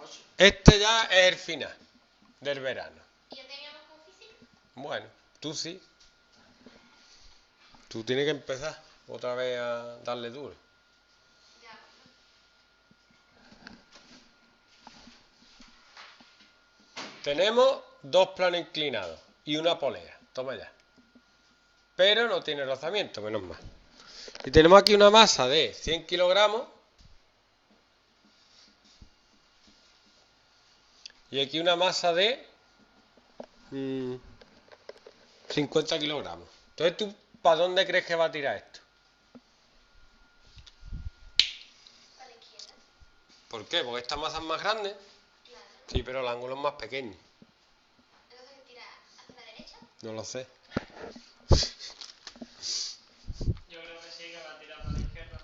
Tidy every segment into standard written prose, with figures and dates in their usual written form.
Este ya es el final del verano. ¿Y ya teníamos con física? Bueno, tú sí. Tú tienes que empezar otra vez a darle duro. Ya, bueno. Tenemos dos planos inclinados y una polea. Toma ya. Pero no tiene rozamiento, menos mal. Y tenemos aquí una masa de 100 kilogramos. Y aquí una masa de 50 kilogramos. Entonces, ¿tú para dónde crees que va a tirar esto? Para la izquierda. ¿Por qué? Porque esta masa es más grande. Claro. Sí, pero el ángulo es más pequeño. Entonces, ¿qué tira hacia la derecha? No lo sé. Yo creo que sí, que va a tirar para la izquierda.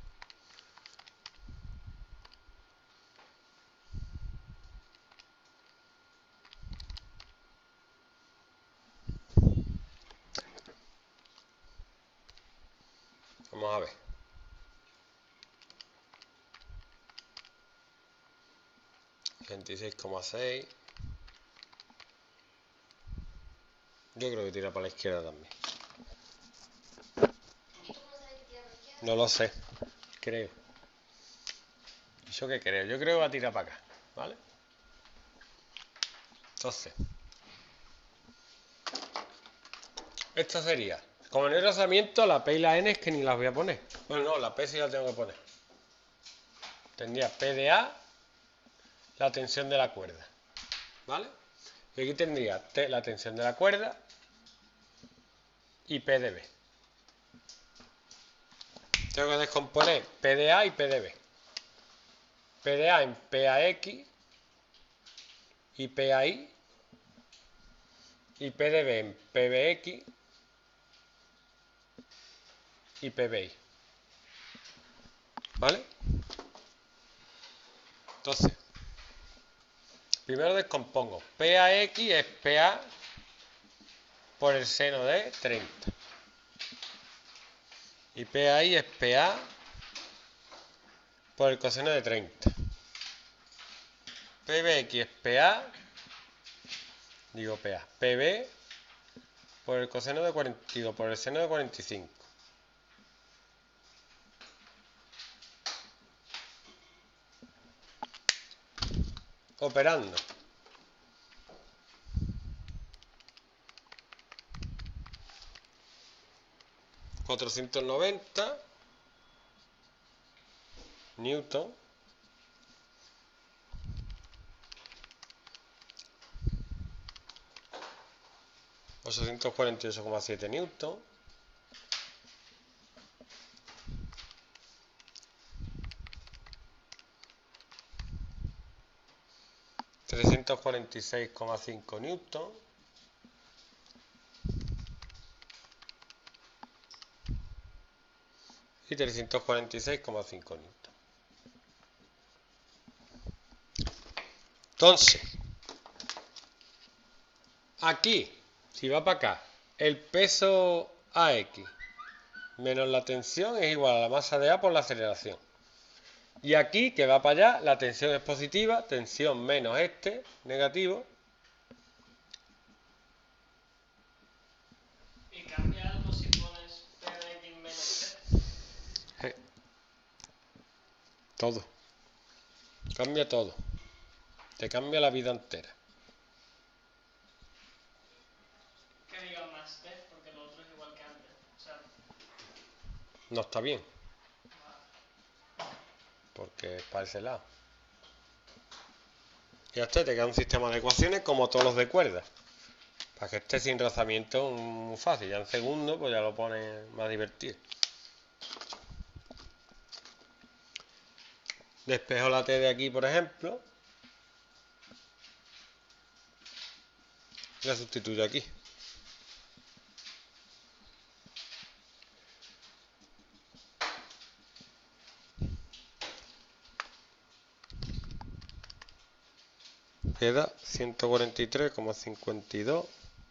Vamos a ver. $26,6. Yo creo que tira para la izquierda también. ¿Y tú cómo sabes que tira para la izquierda? No lo sé. Creo. ¿Yo qué creo? Yo creo que va a tirar para acá. ¿Vale? Entonces. Esto sería. Como no hay rozamiento, la P y la N es que ni las voy a poner. Bueno, no, la P sí la tengo que poner. Tendría P de A, la tensión de la cuerda. ¿Vale? Y aquí tendría T, la tensión de la cuerda, y P de B. Tengo que descomponer P de A y P de B. P de A en PAX y PAI, y P de B en PBX y PBI. ¿Vale? Entonces, primero descompongo. PAX es PA por el seno de 30. Y PAI es PA por el coseno de 30. PBX es PA, digo PA, PB por el coseno de 40, digo por el seno de 45. Operando. $490 newton $848,7 newton $346,5 newton y 346,5 newton. Entonces, aquí, si va para acá, el peso AX menos la tensión es igual a la masa de A por la aceleración. Y aquí, que va para allá, la tensión es positiva, tensión menos este, negativo. ¿Y cambia algo si pones PBX menos T? Todo. Cambia todo. Te cambia la vida entera. Que diga más T, porque lo otro es igual que antes. O sea, No está bien. Porque es para ese lado. Y a usted te queda un sistema de ecuaciones como todos los de cuerda. Para que esté sin rozamiento muy fácil. Ya en segundo, pues ya lo pone más divertido. Despejo la T de aquí, por ejemplo. Y la sustituyo aquí. Queda 143,52.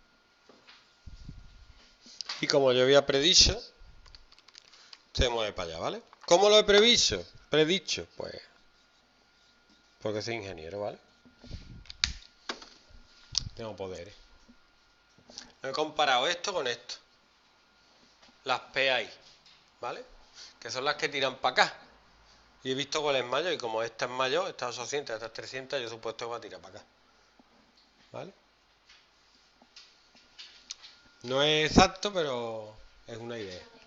Y como yo había predicho, se mueve para allá, ¿vale? ¿Cómo lo he predicho? Pues Porque soy ingeniero, ¿vale? Tengo poderes. He comparado esto con esto. Las PAI, ¿vale? Que son las que tiran para acá. Y he visto cuál es mayor. Y como esta es mayor, esta es 800, esta es 300, yo he supuesto que va a tirar para acá. ¿Vale? No es exacto, pero es una idea.